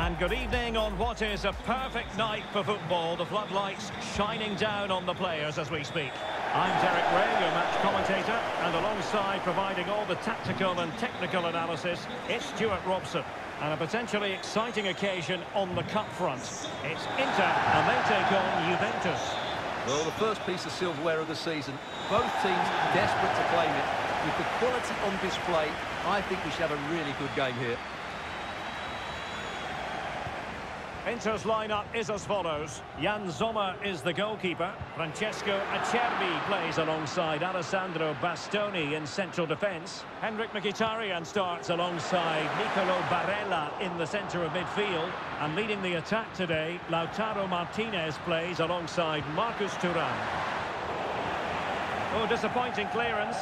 And good evening on what is a perfect night for football. The floodlights shining down on the players as we speak. I'm Derek Ray, your match commentator, and alongside providing all the tactical and technical analysis, it's Stuart Robson. And a potentially exciting occasion on the cup front. It's Inter, and they take on Juventus. Well, the first piece of silverware of the season. Both teams desperate to claim it. With the quality on display, I think we should have a really good game here. Inter's lineup is as follows. Jan Sommer is the goalkeeper. Francesco Acerbi plays alongside Alessandro Bastoni in central defence. Henrik Mkhitaryan starts alongside Nicolo Barella in the centre of midfield. And leading the attack today, Lautaro Martínez plays alongside Marcus Thuram. Oh, disappointing clearance.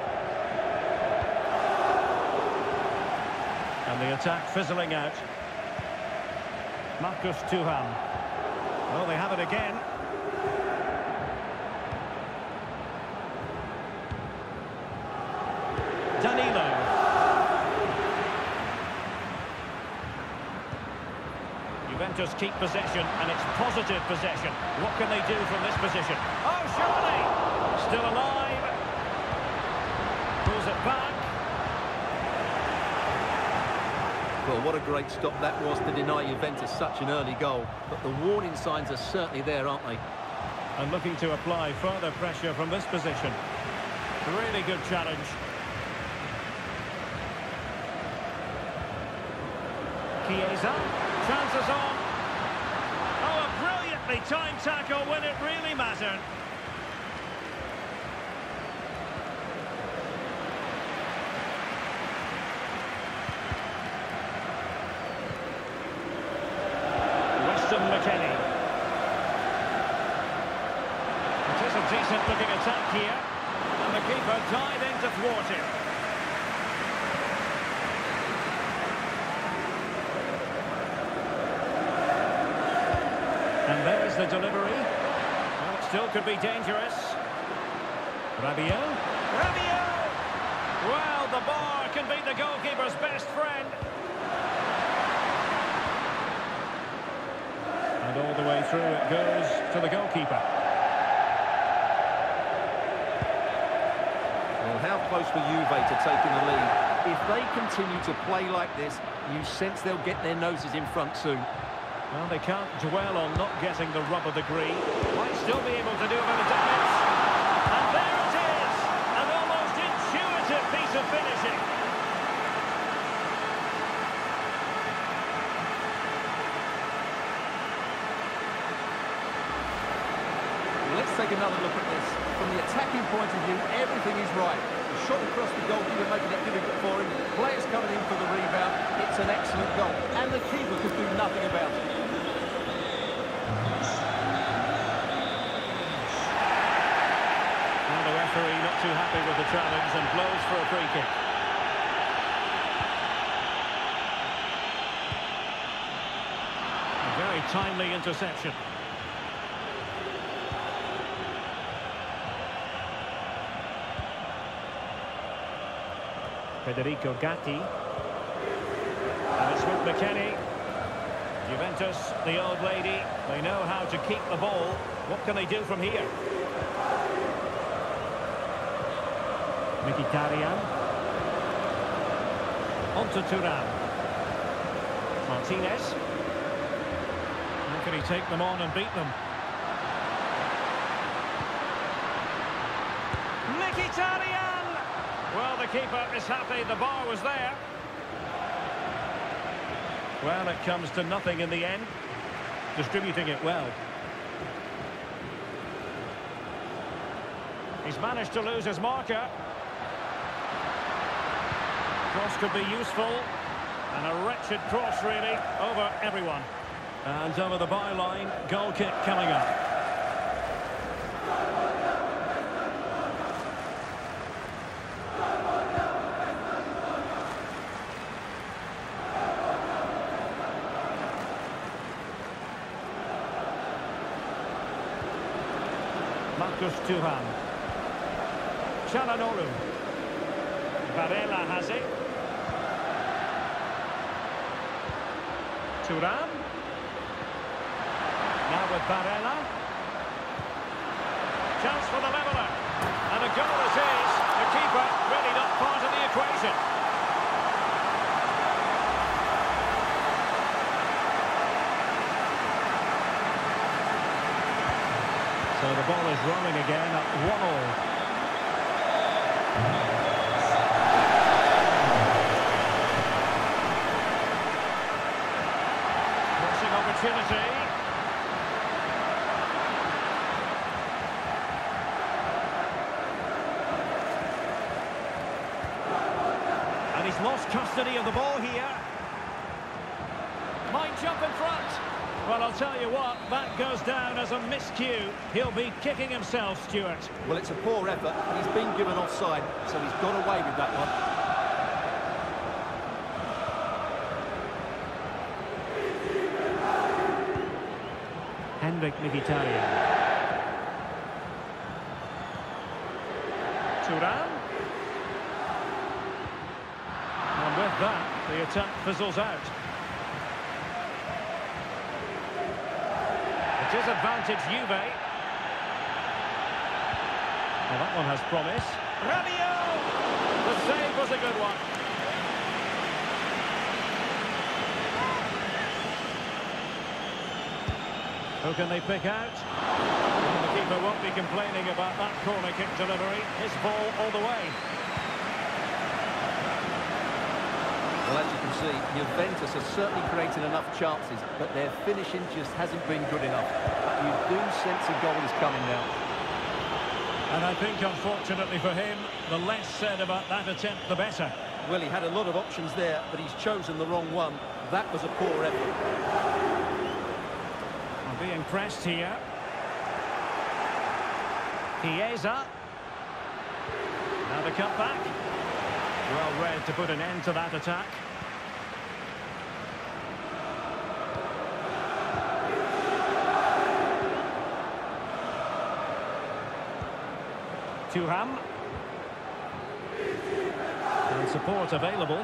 And the attack fizzling out. Marcus Thuram. Well, they have it again. Danilo. Juventus keep possession, and it's positive possession. What can they do from this position? Oh, surely! Still alive. Pulls it back. Well, what a great stop that was to deny Juventus such an early goal. But the warning signs are certainly there, aren't they? And looking to apply further pressure from this position. Really good challenge. Chiesa. Chances on. Oh, a brilliantly timed tackle when it really mattered. McKennie. It is a decent looking attack here, and the keeper diving to thwart it. And there's the delivery. Well, it still could be dangerous. Rabiot. Well, the bar can be the goalkeeper's best friend. And all the way through it goes to the goalkeeper. Well, how close were Juve to taking the lead? If they continue to play like this, you sense they'll get their noses in front soon. Well, they can't dwell on not getting the rub of the green. Might still be able to do a bit of damage. And there it is! An almost intuitive piece of finishing. Let's take another look at this. From the attacking point of view, everything is right. The shot across the goalkeeper making it difficult for him. Players coming in for the rebound. It's an excellent goal. And the keeper could do nothing about it. And the referee not too happy with the challenge and blows for a free kick. A very timely interception. Federico Gatti. And it's with McKennie. Juventus, the old lady, they know how to keep the ball. What can they do from here? Mkhitaryan. On to Thuram. Martínez. How can he take them on and beat them? Mkhitaryan! Well, the keeper is happy the bar was there. Well, it comes to nothing in the end. Distributing it well. He's managed to lose his marker. Cross could be useful. And a wretched cross, really, over everyone. And over the byline, goal kick coming up. Marcus Thuram. Çalhanoğlu. Barella has it. Thuram. Now with Barella. Chance for the leveller. And a goal it is. The keeper really not part of the equation. So the ball is rolling again at 1-all. Crossing opportunity. And he's lost custody of the ball here. Might jump in front. Well, I'll tell you what, that goes down as a miscue. He'll be kicking himself, Stuart. Well, it's a poor effort, but he's been given offside, so he's got away with that one. Mkhitaryan. Thuram. And with that, the attack fizzles out. Disadvantage Juve. Well, that one has promise. Rabiot! The save was a good one. Who can they pick out? Well, the keeper won't be complaining about that corner kick delivery. His ball all the way. Well, as you can see, Juventus has certainly created enough chances, but their finishing just hasn't been good enough. But you do sense a goal is coming now. And I think, unfortunately for him, the less said about that attempt, the better. Well, he had a lot of options there, but he's chosen the wrong one. That was a poor effort. I'm being pressed here. Chiesa. Now the cutback. Well read to put an end to that attack. Thuram. And support available.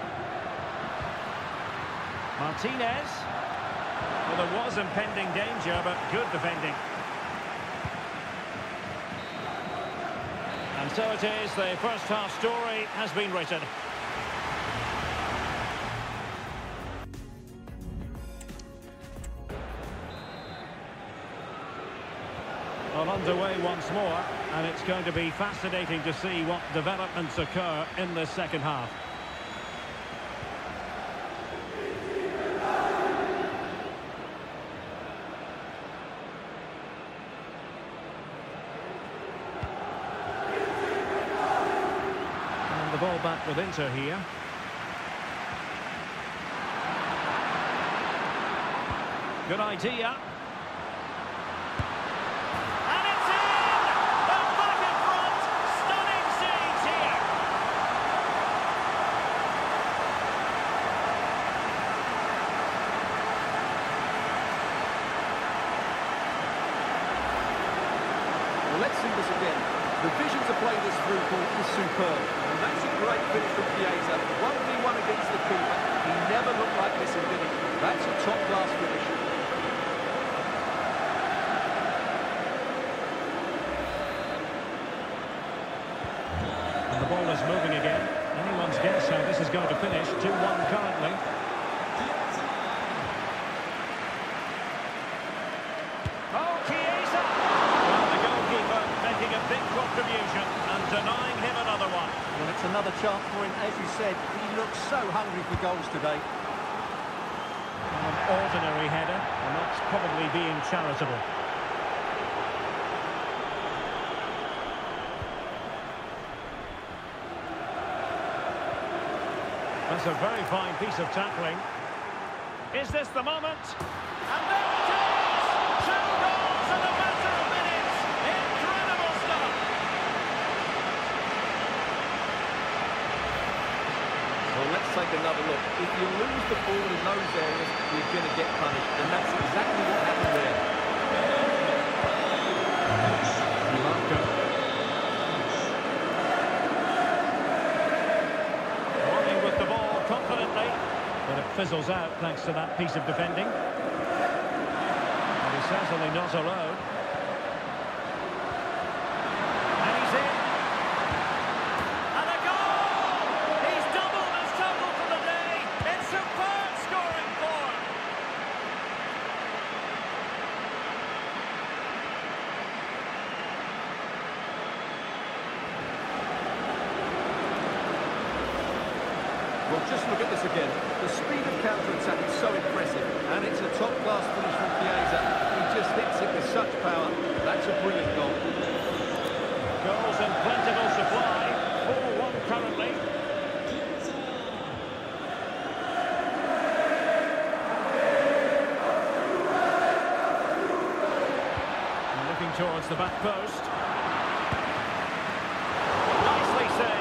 Martínez. Well, there was impending danger, but good defending. And so it is, the first half story has been written. Well, underway once more, and it's going to be fascinating to see what developments occur in the second half. The ball back with Inter here. Good idea. And it's in! They're back in front! Stunning scenes here! Well, let's see this again. The vision to play this through ball is superb. And that's a great finish from Chiesa. 1v1 against the keeper. He never looked like this in Ligt. That's a top-class finish. And the ball is moving again. Anyone's guess how this is going to finish. 2-1 currently. Oh, Chiesa! Well, the goalkeeper making a big contribution and denying him another one. Well, it's another chance for him. As you said, he looks so hungry for goals today. An ordinary header, and that's probably being charitable. That's a very fine piece of tackling. Is this the moment? And there it is! 2 goals in a matter of minutes! Incredible stuff! Well, let's take another look. If you lose the ball in those areas, you're going to get punished. And that's exactly what happened there. fizzles out thanks to that piece of defending. And he's certainly not alone. And he's in. And a goal! He's doubled his total for the day. It's superb scoring form. Well, just look at this again. The speed of counter-attack is so impressive, and it's a top-class finish from Chiesa. He just hits it with such power. That's a brilliant goal. Goals in plentiful supply. 4-1 currently. And looking towards the back post. Nicely saved.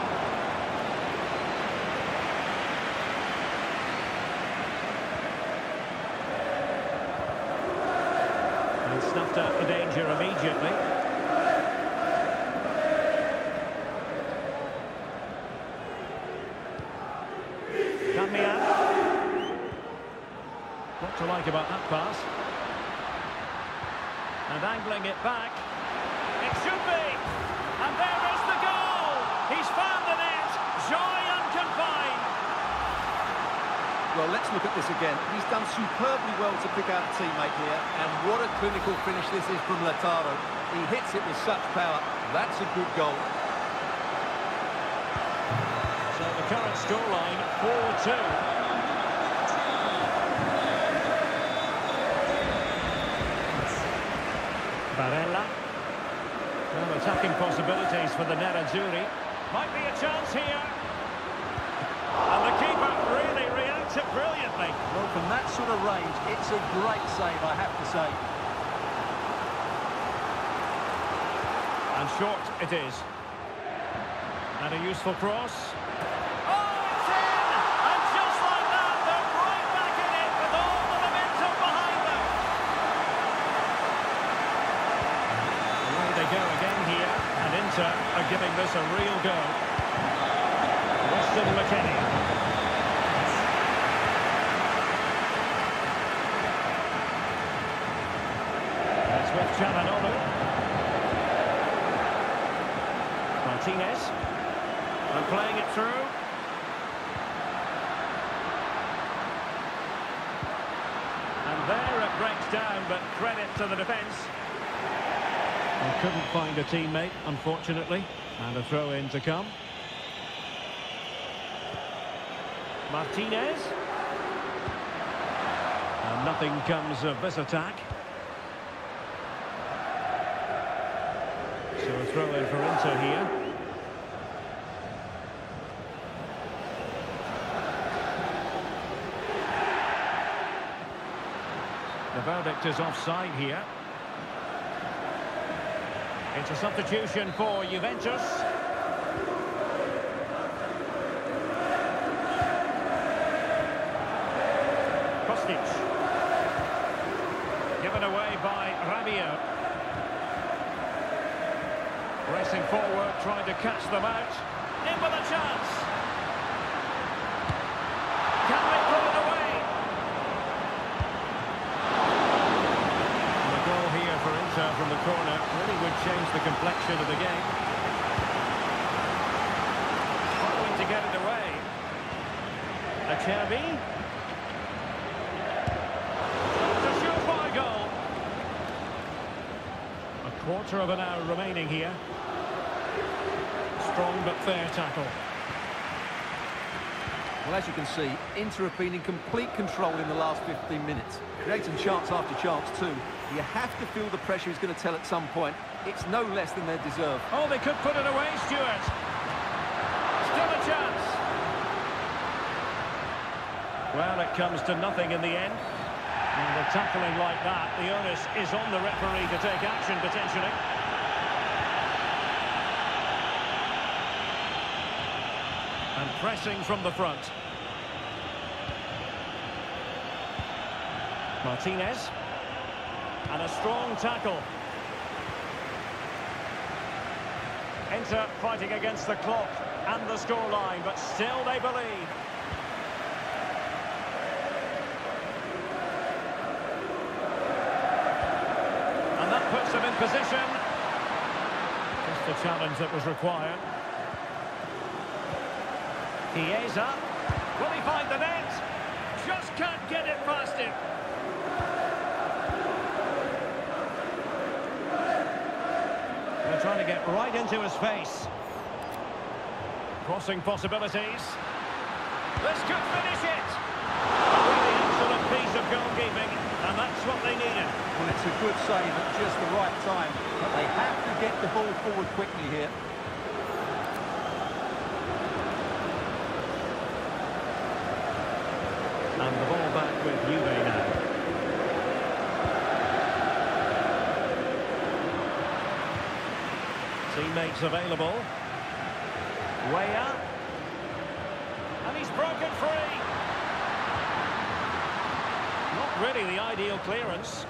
Snuffed out the danger immediately. Damian. What to like about that pass? And angling it back. It should be! And there is the goal! He's found the net! Joy unconfined! Well, let's look at this again. He's done superbly well to pick out a teammate here, and what a clinical finish this is from Lautaro. He hits it with such power. That's a good goal. So the current scoreline, 4-2. Barella. Well, attacking possibilities for the Nerazzurri. Might be a chance here. And the keeper really reacts it brilliantly. Well, from that sort of range, it's a great save, I have to say. And short it is. And a useful cross. Oh, it's in! And just like that, they're right back in it with all the momentum behind them. Away they go again here. And Inter are giving this a real go. Weston McKennie. That's with Çalhanoğlu. Martínez. And playing it through. And there it breaks down, but credit to the defence. They couldn't find a teammate, unfortunately. And a throw-in to come. Martínez. And nothing comes of this attack. So a throw-in for Inter here. The verdict is offside here. It's a substitution for Juventus. Given away by Rabiot. Racing forward, trying to catch them out. In with a chance. Can they put it away? And a goal here for Inter from the corner really would change the complexion of the game. Struggling to get it away. Acerbi. Quarter of an hour remaining here. Strong but fair tackle. Well, as you can see, Inter have been in complete control in the last 15 minutes. Creating chance after chance too. You have to feel the pressure is going to tell at some point. It's no less than they deserve. Oh, they could put it away, Stuart. Still a chance. Well, it comes to nothing in the end. And the tackling like that, the onus is on the referee to take action, potentially. And pressing from the front. Martínez. And a strong tackle. Inter fighting against the clock and the scoreline, but still they believe. position. Just the challenge that was required. Chiesa. Will he find the net? Just can't get it past him. They're trying to get right into his face. Crossing possibilities. This could finish it. A really excellent piece of goalkeeping, and that's what they needed. Well, it's a good save at just the right time, but they have to get the ball forward quickly here. And the ball back with Juve now. Teammates available. Weah. And he's broken free. Not really the ideal clearance.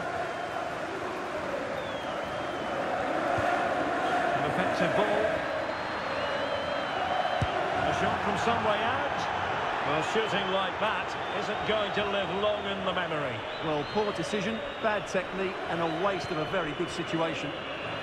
An effective ball. A shot from some way out. Well, shooting like that isn't going to live long in the memory. Well, poor decision, bad technique, and a waste of a very good situation.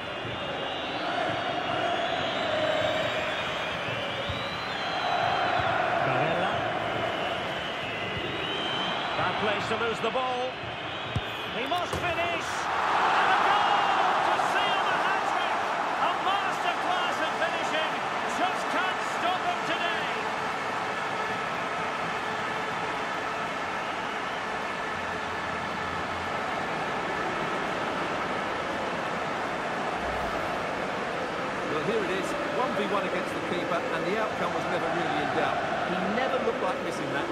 Place to lose the ball. He must finish. And a goal to seal the hat-trick. A masterclass of finishing. Just can't stop him today. Well, here it is. 1v1 against the keeper, and the outcome was never really in doubt. He never looked like missing that.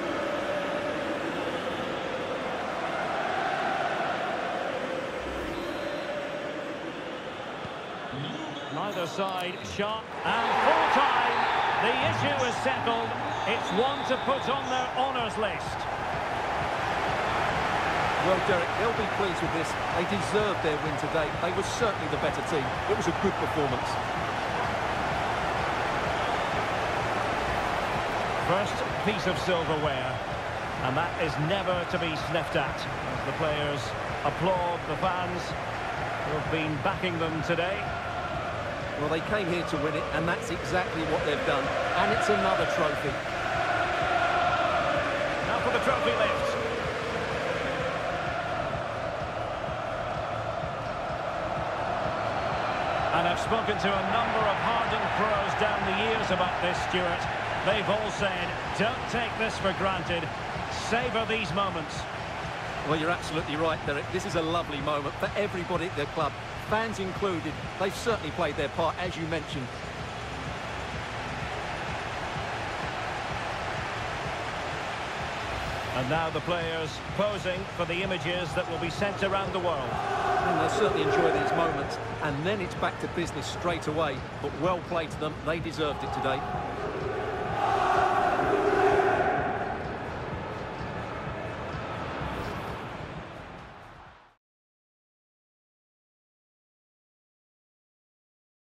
Neither side sharp and full time. The issue is settled. It's one to put on their honours list. Well, Derek, they'll be pleased with this. They deserved their win today. They were certainly the better team. It was a good performance. First piece of silverware, and that is never to be sniffed at. As the players applaud the fans who have been backing them today. Well, they came here to win it, and that's exactly what they've done. And it's another trophy. Now for the trophy lift. And I've spoken to a number of hardened pros down the years about this, Stuart. They've all said, don't take this for granted. Savour these moments. Well, you're absolutely right, Derek. This is a lovely moment for everybody at their club. Fans included. They've certainly played their part, as you mentioned. And now the players posing for the images that will be sent around the world. And they'll certainly enjoy these moments. And then it's back to business straight away. But well played to them. They deserved it today.